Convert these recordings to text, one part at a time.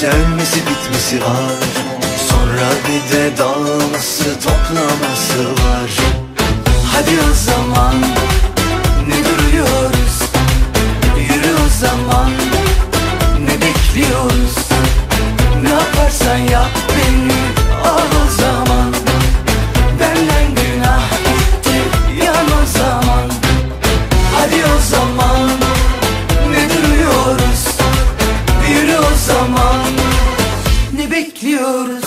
sönmesi, ölmesi, bitmesi var. Sonra bir de dağılması, toplaması var. Hadi o zaman ne duruyoruz? Yürü o zaman, ne bekliyoruz? Ne yaparsan yap beni al o zaman. Benden günah gitti, yan o zaman. Hadi o zaman ne duruyoruz? Yürü o zaman, ne bekliyoruz?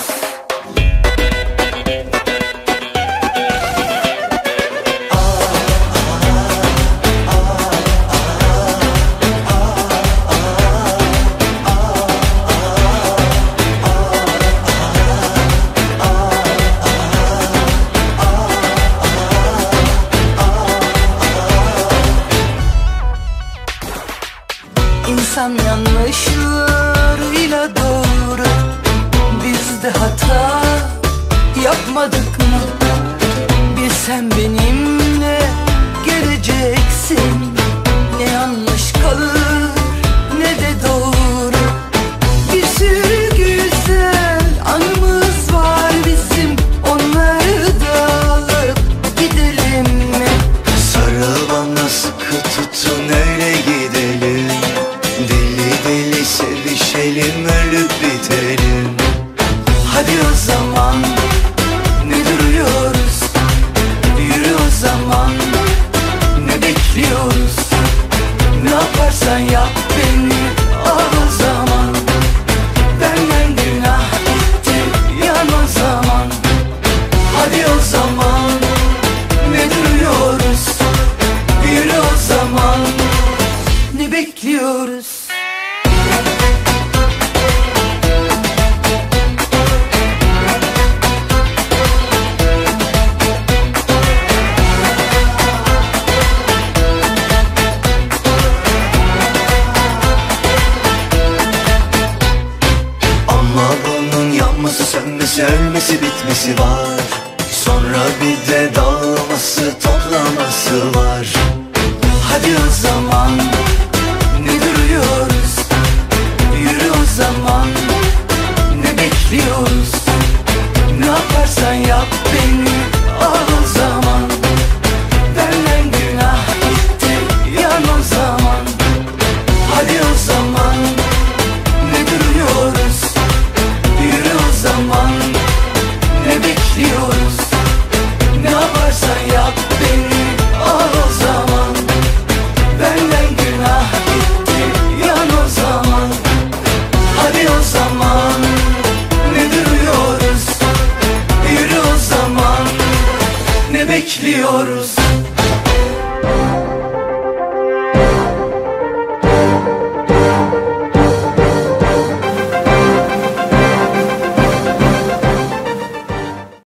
İnsan yanlışlarıyla doğru, biz de hata yapmadık mı? Bir sen benimle geleceksin, ne yanlış kalır ne de doğru. Bir sürü güzel anımız var bizim, onları da alıp gidelim mi? Sarıl bana, sıkı tutun, öyle gidelim. Deli deli sevişelim, ölüp bitelim. Hadi o zaman ne duruyoruz? Yürü o zaman, ne bekliyoruz? Ne yaparsan yap beni al o zaman. Benden günah gitti, yan o zaman. Hadi o zaman ne duruyoruz? Yürü o zaman, ne bekliyoruz? Ama bunun yanması, sönmesi, ölmesi, bitmesi var. Sonra bir de dağılması, toplaması var. Hadi o zaman ne duruyoruz? Yürü o zaman, ne bekliyoruz? Ne yaparsan yap beni al o zaman. Benden günah gitti, yan o zaman. Hadi o zaman ne duruyoruz? Yürü o zaman, ne bekliyoruz? Ne yaparsan yap beni al o zaman. Benden günah gitti, yan o zaman. Hadi o zaman ne duruyoruz? Yürü o zaman, ne bekliyoruz?